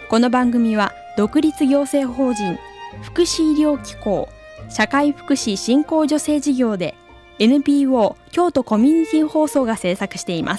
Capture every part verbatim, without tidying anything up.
この番組は独立行政法人福祉医療機構社会福祉振興助成事業で エヌピーオー 京都コミュニティ放送が制作しています。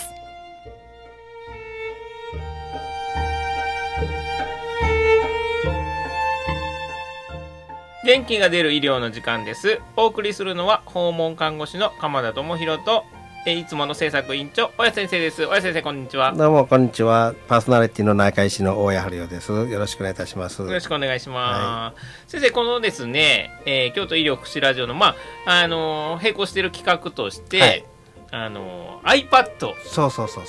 元気が出る医療の時間です。お送りするのは訪問看護師の鎌田智博とえいつもの制作委員長大谷先生です。大谷先生、こんにちは。 どうもこんにちは。パーソナリティの内科医師の大谷春代です。よろしくお願いいたします。 よろしくお願いします。はい、先生、このですね、えー、京都医療福祉ラジオのまああのー、並行している企画として、はい、あのー、iPad。 そうそうそうそう。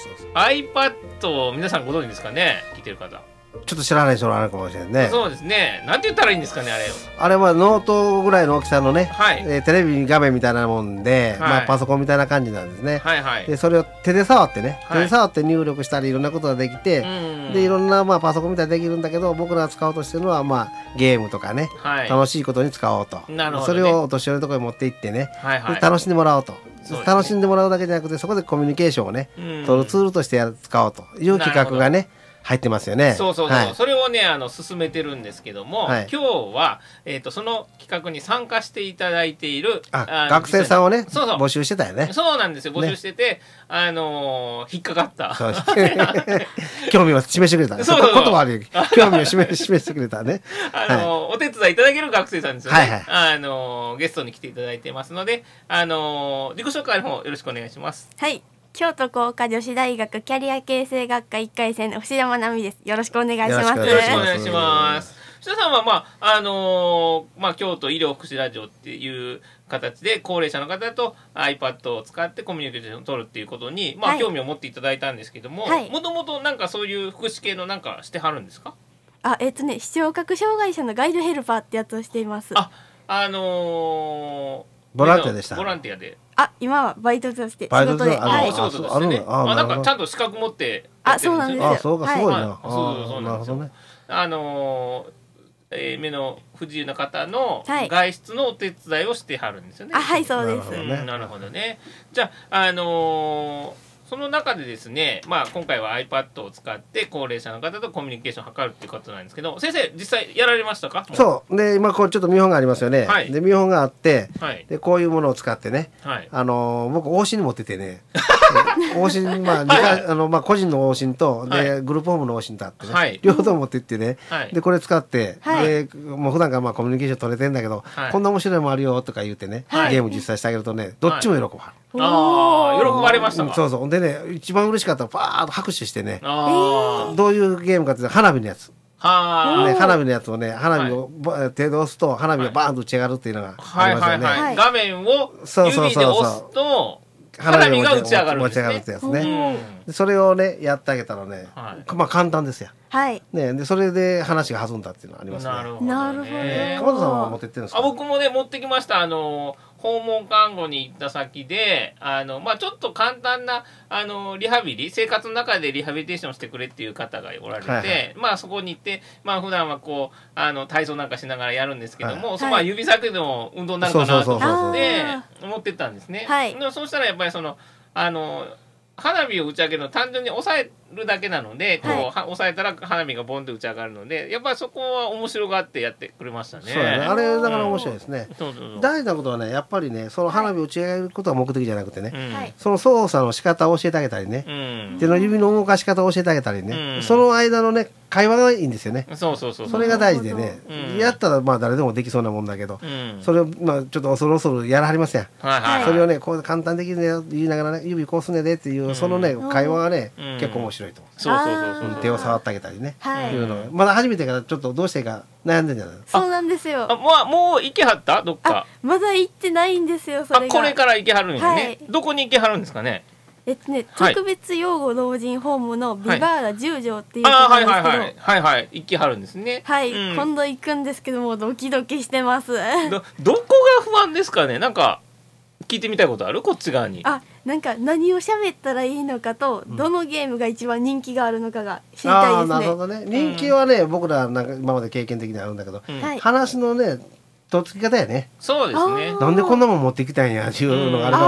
iPad を皆さんご存知ですかね、聞いてる方。 ちょっと知らない人もあるかもしれないね。 そうですね。なんて言ったらいいんですかね、あれ。 あれはノートぐらいの大きさのね、はい、えー、テレビ画面みたいなもんで、はい、まあ、パソコンみたいな感じなんですね。はいはい、でそれを手で触ってね、はい、手で触って入力したりいろんなことができて、でいろんなまあパソコンみたいにできるんだけど、僕らが使おうとしてるのはまあゲームとかね、はい、楽しいことに使おうと。なるほどね、それをお年寄りのところに持って行ってね、はいはい、楽しんでもらおうと。楽しんでもらうだけじゃなくて、そこでコミュニケーションをね、取るツールとしてやる使おうという企画がね入ってますよね。 そうそうそう、はい、それをねあの進めてるんですけども、はい、今日は、えーと、その企画に参加していただいているあ学生さんをねそうそう募集してたよね。 そうなんですよ、募集してて、ね、あのー、引っかかった興味を示してくれた。そうそうそう、言葉あるよ興味を示してくれたねあのーはい、お手伝いいただける学生さんですよね。はいはい、あのー、ゲストに来ていただいてますので、あのー、自己紹介の方よろしくお願いします。 はい、京都工科女子大学キャリア形成学科いっかい生の伏山奈美です。よろしくお願いします。 よろしくお願いします。伏田さんは、まああのーまあ、京都医療福祉ラジオっていう形で高齢者の方と iPad を使ってコミュニケーションを取るっていうことに、まあ、はい、興味を持っていただいたんですけども、もともとなんかそういう福祉系のなんかしてはるんですか？ あ、えっとね視聴覚障害者のガイドヘルパーってやつをしています。 あ、あのーボランティアでした。 ボランティアで。 あ、今はバイトとして仕事で。 あ、お仕事ですね。あ、なんかちゃんと資格持ってやってるんですよね。 あ、そうか、すごいな。 そうそうなんですよ。あの目の不自由な方の外出のお手伝いをしてはるんですよね。 あ、はい、そうです。 なるほどね。じゃあ、あのその中でですね、まあ、今回は iPad を使って高齢者の方とコミュニケーションを図るっていうことなんですけど、先生実際やられましたか？ そうで、今こうちょっと見本がありますよね。はい、で見本があって、はい、でこういうものを使ってね、はい、あの僕往診に持っててね往診、まあ、はい、あのまあ個人の往診とで、はい、グループホームの往診とあってね、はい、両方持ってってね、はい、でこれ使って、はい、でもう普段からまあコミュニケーション取れてんだけど、はい、こんな面白いのもあるよとか言ってね、はい、ゲーム実際してあげるとね、どっちも喜ばれる。 ああ、喜ばれましたか？ そうそう。でね、一番嬉しかったらパーッと拍手してね、どういうゲームかっていうと花火のやつ。はね、花火のやつをね、花火を、はい、手で押すと花火がバーンと打ち上がるっていうのがありますよね。 はいはいはい、画面を指で押すと花火が打ち上がるんですね。打ち上がるってやつね。それをねやってあげたらね、はい、まあ簡単ですよ。はい。ね、でそれで話が弾んだっていうのがありますね。なるほどね。鎌田さんは持ってってるんですか？ あ、僕もね持ってきました。あの訪問看護に行った先で、あのまあちょっと簡単なあのリハビリ、生活の中でリハビリテーションしてくれっていう方がおられて、はいはい、まあそこに行って、まあ普段はこうあの体操なんかしながらやるんですけども、はい、そのまあ指先でも運動になるかなと思って思ってたんですね。はい。そうしたらやっぱりそのあの花火を打ち上げるの単純に抑えるだけなので、こう、はい、押さえたら花火がボンと打ち上がるので、やっぱりそこは面白がってやってくれましたね。 そうだね、あれだから面白いですね。うん、そうそうそう、大事なことはね、やっぱりね、その花火を打ち上げることが目的じゃなくてね、はい、その操作の仕方を教えてあげたりね、うん、手の指の動かし方を教えてあげたりね、うん、その間のね会話がいいんですよね。そうそうそう、それが大事でね、うん、やったらまあ誰でもできそうなもんだけど、うん、それをまあちょっと恐る恐るやらはりますやん。はいはいはい、それをねこう簡単できるね言いながらね、指こうすねでっていう、うん、そのね会話がね、うん、結構面白いと思う。そうそうそうそう、手を触ってあげたりね、はい、いうのまだ初めてからちょっとどうしていいか悩んでんじゃないの？ そうなんですよ。 あ、まあ、もう行けはったどっか？ まだ行ってないんですよ。それがあ、これから行けはるんやね。はい、どこに行けはるんですかね？ えっとね、はい、特別養護老人ホームのビバーラじゅう条っていうところなんですけど、はいはいはいはいはい、行きはるんですね。 はい、うん、今度行くんですけどもドキドキしてます。 どどこが不安ですかね？なんか聞いてみたいことある？こっち側に。 あ、なんか何を喋ったらいいのかと、うん、どのゲームが一番人気があるのかが知りたいですね。あ、 なるほどね。人気はね、うん、僕らなんか今まで経験的にあるんだけど、うん、話のねとっつき方やね。 そうですね。 なんでこんなもん持ってきたんやっていうのがあるかもしれない。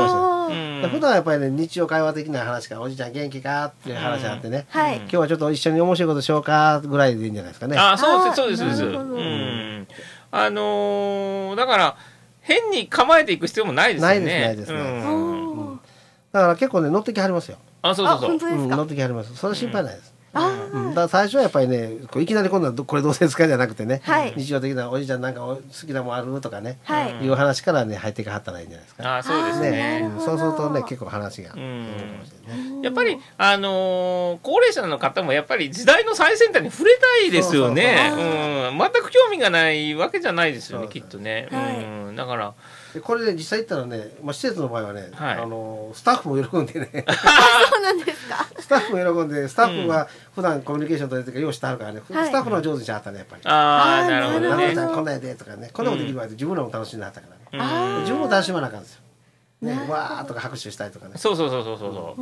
普段はやっぱりね日常会話的な話からおじいちゃん元気かっていう話があってね、今日はちょっと一緒に面白いことしようかぐらいでいいんじゃないですかね。 あ、そうですそうですそうです。あのだから変に構えていく必要もないですよね。 ないですないですね。だから結構ね乗ってきはりますよ。 あ、そうそうそう。 乗ってきはります。それ心配ないです。うん、だから最初はやっぱりねこういきなり今度はこれどうせ使いじゃなくてね、はい、日常的なおじいちゃんなんか好きなもんあるとかね、はい、いう話からね入っていかはったらいいんじゃないですか。 あ、そうですね。 ね、うん、そうするとね結構話が、うん、 やっぱりあのー、高齢者の方もやっぱり時代の最先端に触れたいですよね。うん、全く興味がないわけじゃないですよね、きっとね。うん、だから。 これね実際言ったらね、まあ、施設の場合はね、はい、あのスタッフも喜んでねそうなんですか。 スタッフも喜んでスタッフは普段コミュニケーション取れてるからようしてはるからね、うん、スタッフの上手にしはったねやっぱり。 ああ、なるほどね。 こんなんやでとかね、こんなことできるわって自分らも楽しんではったからね、うん、自分も楽しまなあかんですよね、わーとか拍手したりとかね。 そうそうそうそうそう。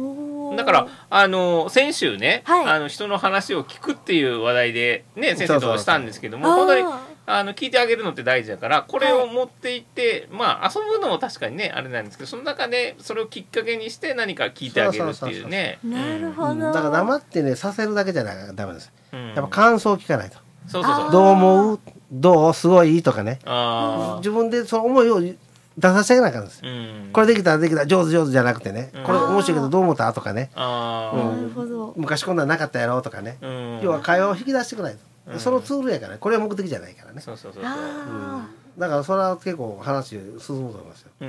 だからあの先週ね、はい、あの人の話を聞くっていう話題でね先生としたんですけども、本当にあの聞いてあげるのって大事だからこれを持っていって、はい、まあ遊ぶのも確かにねあれなんですけど、その中でそれをきっかけにして何か聞いてあげるっていうね。 なるほど。 だから黙ってねさせるだけじゃダメです、うん、やっぱ感想を聞かないと。 そうそうそう。 どう思う、どうすごいとかね、あ自分でその思いを出させてあげなきゃなんです、うん、これできたらできた上手上手じゃなくてね、うん、これ面白いけどどう思ったとかね、あ、うん、なるほど。昔こんなんなかったやろとかね、うん、要は会話を引き出してくれないと。うん、そのツールやから、ね、これは目的じゃないからね。 そうそうそうそう、うん、 だからそれは結構話進むと思いますよ。 うん、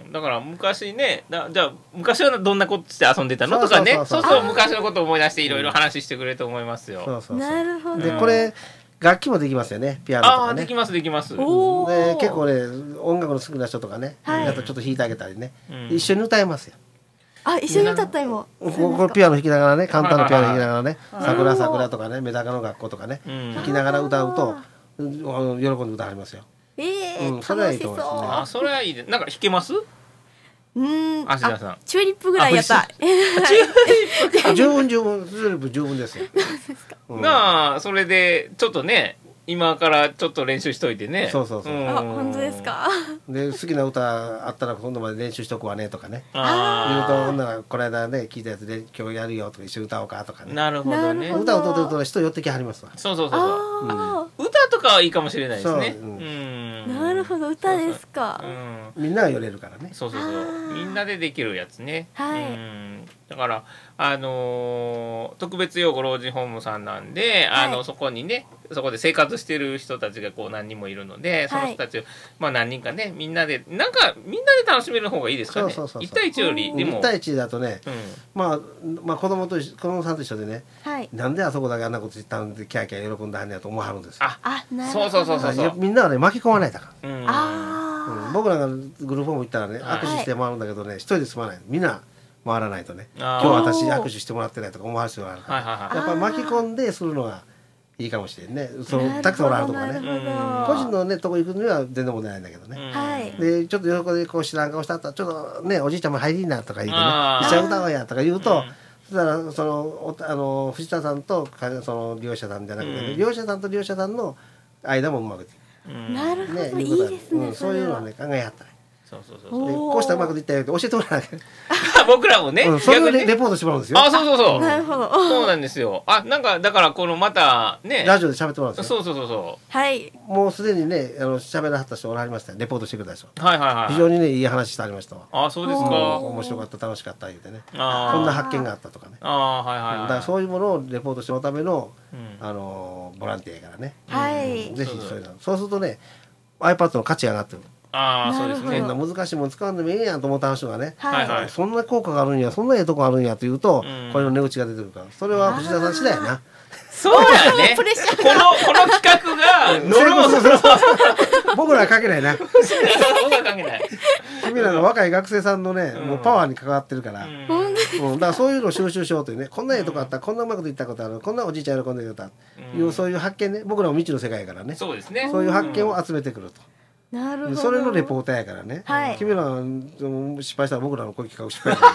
だから昔ね、だじゃあ昔はどんなことして遊んでたのとかね、そうそう昔のことを思い出していろいろ話してくれると思いますよ。 そうそうそう。 なるほど。 でこれ楽器もできますよね、ピアノとかね。 あ、できますできます。 で結構ね音楽の好きな人とかね、はい、やっぱちょっと弾いてあげたりね、うん、一緒に歌えますよ。 あ、一緒に歌った今。 ここピアノ弾きながらね、簡単なピアノ弾きながらね、桜桜とかね、メダカの学校とかね、弾きながら歌うと喜んで歌われますよ。 ええ、 それはいいと思いますね。 あ、それはいいです。なんか弾けます？ うん、 芦田さん。 チューリップぐらいやった。 チューリップ。 十分十分チューリップ十分ですよ。 なあ、それでちょっとね。今からちょっと練習しといてね。 そうそうそう。 あ、本当ですか。 で好きな歌あったら今度まで練習しとくわねとかね。ああ。言うとほんならこの間ね聞いたやつで今日やるよとか一緒に歌おうかとかね。 なるほどね。 歌を歌ってると人寄ってきはりますわ。 そうそうそうそう。歌とかはいいかもしれないですね。 なるほど、歌ですか。 みんなが寄れるからね。 そうそうそう。みんなでできるやつね。はい。だからあの特別養護老人ホームさんなんで、あのそこにねそこで生活してる人たちがこう何人もいるので、その人たちを、まあ何人かねみんなでなんかみんなで楽しめる方がいいですかね。一対一よりでも一対一だとね、まあまあ子供と子供さんと一緒でね、なんであそこだけあんなこと言ったんでキャーキャー喜んだんやと思わはるんですよ。 あ、そうそうそうそう。 みんながね巻き込まないだから。ああ。僕らがグループホーム行ったらね握手して回るんだけどね一人で済まない。みんな回らないとね。今日私握手してもらってないとか思われる人があるから、やっぱり巻き込んでするのがいいかもしれんね。そのたくさんおられるとかね。個人のねとこ行くには全然問題ないんだけどね。でちょっと横でこう知らん顔したったらちょっとねおじいちゃんも入りなとか言うてね一緒に歌おうやとか言うと、そしたらそのあの藤田さんとその利用者さんじゃなくて利用者さんと利用者さんの間もうまくいく。 なるほど、いいですね。 そういうのはね考えはったら。 そうそうそう。 こうしたらうまくいったよって教えてもらわなきゃ。 僕らもね、 それをレポートしてもらうんですよ。 あ、そうそうそう。 なるほど。 そうなんですよ。あ、なんかだからこのまたね、 ラジオで喋ってもらうんですよ。そうそうそうそう。 はい。 もうすでにね、あの喋らはった人おられましたよ。レポートしてくれた人。 はいはいはい。 非常にねいい話してありましたわ。 あ、そうですか。 面白かった楽しかった言うてね。こんな発見があったとかね。 あ、はいはい。 だからそういうものをレポートしてもらうためのあのボランティアやからね。 はい。 ぜひそういうの。そうするとね、iPad の価値が上がってる。 ああ、そうですね。 そんな難しいもの使うんでもいいやんと思った人がね、そんな効果があるんや、そんなええとこあるんやというと、これの値打ちが出てくるから、それは藤田さん次第やな。 そうやね。このこの企画が乗るもの。 僕らはかけないな。 僕はかけない。 君らの若い学生さんのね、もうパワーに関わってるから、うん、だからそういうのを収集しようというね、こんなええとこあった、こんなうまくいったことある、こんなおじいちゃん喜んでくれた、いうそういう発見ね、僕らも未知の世界からね、 そうですね。 そういう発見を集めてくると。 なるほど。 それのレポーターやからね。君ら失敗したら僕らのこういう企画失敗。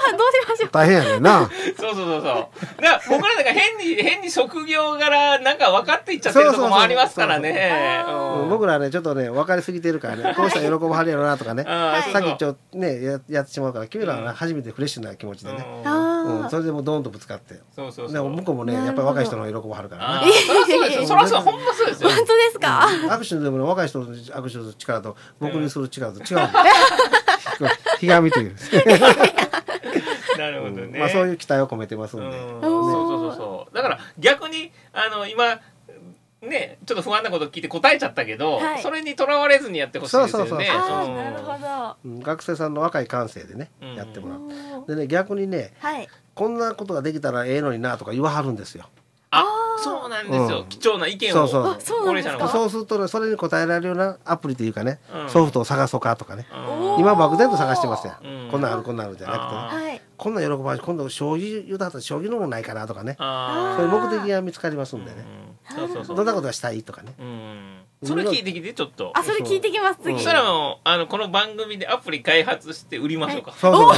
しましょう。 大変やねんな。 そうそうそうそう。だから僕らなんか変に変に職業柄なんか分かっていっちゃってるとこもありますからね。 僕らねちょっとね分かりすぎてるからね、こうしたら喜ばはるやろなとかね、さっきちょっとねややってしまうから、君らは初めてフレッシュな気持ちでね、それでもうドーンとぶつかって、そうそうそう。向こうもねやっぱり若い人の喜ばはるからね。 そりゃそうですよ。そりゃそう、ほんまそうですよ。 本当ですか。 握手でも若い人の握手する力と僕にする力と違う。ひがみという。 なるほどね。 まあそういう期待を込めてますんで。 そうそうそうそう。だから逆にあの今ねちょっと不安なこと聞いて答えちゃったけど、それにとらわれずにやってほしいですよね。 なるほど。 学生さんの若い感性でねやってもらう。でね逆にねこんなことができたらええのになとか言わはるんですよ。 あ、そうなんですよ。貴重な意見を。 そうそう。そうするとそれに答えられるようなアプリというかね、ソフトを探そうかとかね。今漠然と探してますよ。こんなんあるこんなんあるじゃなくてね。こんなん喜ばし今度将棋言うたったら将棋のもないかなとかね。そういう目的が見つかりますんでね。どんなことがしたいとかね。 それ聞いてきてちょっと。 あ、それ聞いてきます次。 そしたらもうあのこの番組でアプリ開発して売りましょうか。 そうそうそう。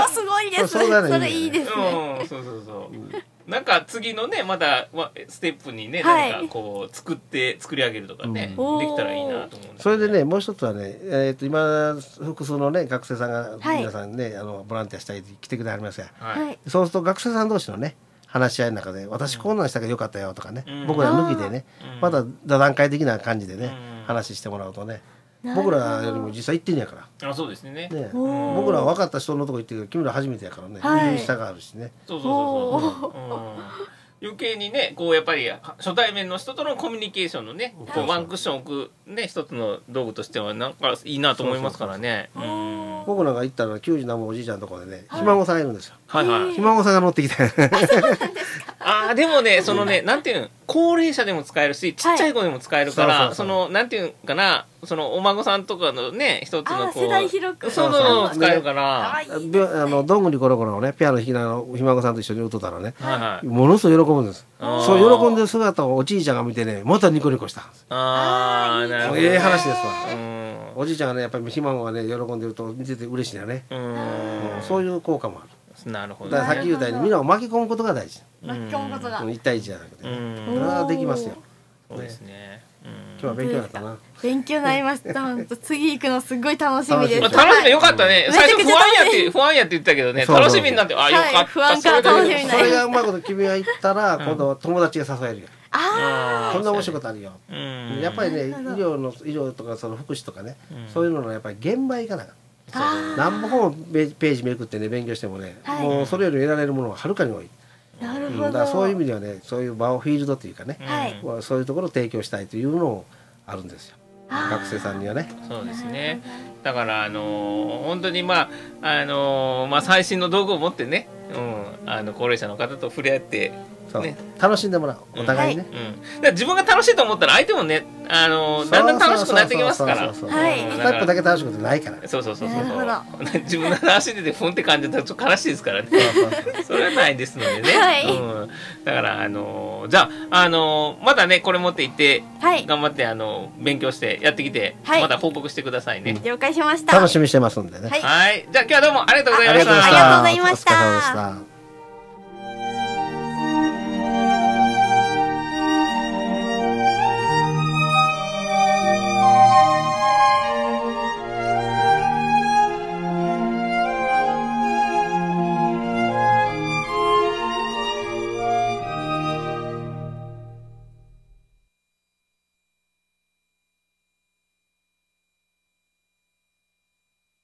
すごいです。それいいですね。 そうそうそう。なんか次のねまたステップにね何かこう作って作り上げるとかね、できたらいいなと思うんです。 それでねもう一つはね、えっと今複数のね学生さんが皆さんねあのボランティアしたい来てくれはりますや。そうすると学生さん同士のね話し合いの中で私こんなんしたけどよかったよとかね、僕ら抜きでねまた座談会的な感じでね話してもらうとね。僕らよりも実際行ってんやから。 あ、そうですね。 僕らは分かった人のとこ行ってるけど君ら初めてやからね。耳下があるしね。 そうそうそうそう。余計にねこうやっぱり初対面の人とのコミュニケーションのねこうワンクッション置くね一つの道具としてはなんかいいなと思いますからね。 僕らが行ったらきゅうじ何もおじいちゃんのところでねひ孫さんがいるんですよ。 はいはい。 ひ孫さんが乗ってきて。 ああでもねそのねなんていう高齢者でも使えるしちっちゃい子でも使えるからそのなんていうかなそのお孫さんとかのね一つのこう世代広くそうそう使えるからあのどんぐりころころのねピアノ弾きながらひ孫さんと一緒に歌ったらねものすごい喜ぶんです。そう喜んでる姿をおじいちゃんが見てねまたニコニコしたんです。 ああなるほど。 ええ話ですわ。おじいちゃんがねやっぱりひ孫がね喜んでると見てて嬉しいんだね。そういう効果もある。 なるほど。 だからさっき言ったようにみんなを巻き込むことが大事。 巻き込むことが一対一じゃなくて、それはできますよ。 そうですね。 今日は勉強だったな。 勉強になりました。本当次行くのすごい楽しみです。 楽しみよかったね。最初不安やって不安やって言ったけどね楽しみになってあよかった。 不安から楽しみになりました。 それがうまいこと君が言ったら今度友達が誘えるよ。 ああこんな面白いことあるよ。やっぱりね医療の医療とかその福祉とかねそういうののやっぱり現場行かなかった。何本もページめくってね勉強してもね、はい、もうそれより得られるものがはるかに多い。 なるほど。 だからそういう意味ではねそういう場をフィールドというかね、はい、そういうところを提供したいというのもあるんですよ学生さんにはね。 そうですね。だからあのー、本当にまああのー、まあ最新の道具を持ってね、うん、あの高齢者の方と触れ合ってね、楽しんでもらうお互いね、 うん、だ自分が楽しいと思ったら相手もね、あのー、だんだん楽しくなってきますからスタップだけ楽しくないから。 そうそうそうそう自分の足でふんって感じたらちょっと悲しいですからねそれはないですのでね、はい、うん、だからあのー、じゃあ、あのー、またねこれ持っていって、はい、頑張ってあのー、勉強してやってきて、はい、また報告してくださいね。 了解しました。 楽しみにしてますんでね。 はい、じゃあ今日はどうもありがとうございました。 ありがとうございました。 お疲れ様でした。